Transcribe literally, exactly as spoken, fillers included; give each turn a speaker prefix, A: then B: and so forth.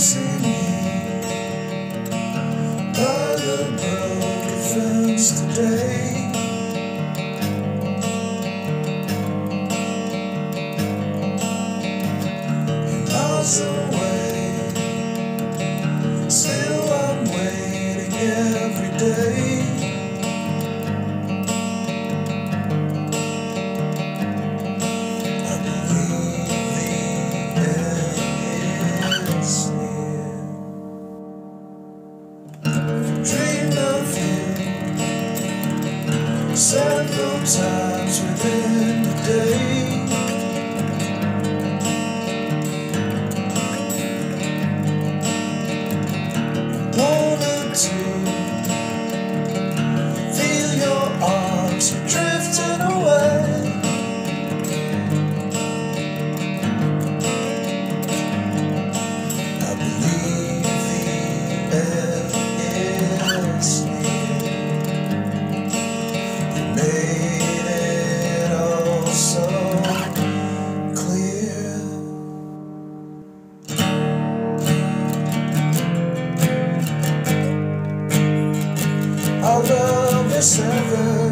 A: singing by the broken fence today. You're miles away, still I'm waiting every day. I believe the end is near. Dreamed of you several times within the day. Wanted to feel your arms drifting away. I believe the end is near. You made it all so clear. Our love is severed.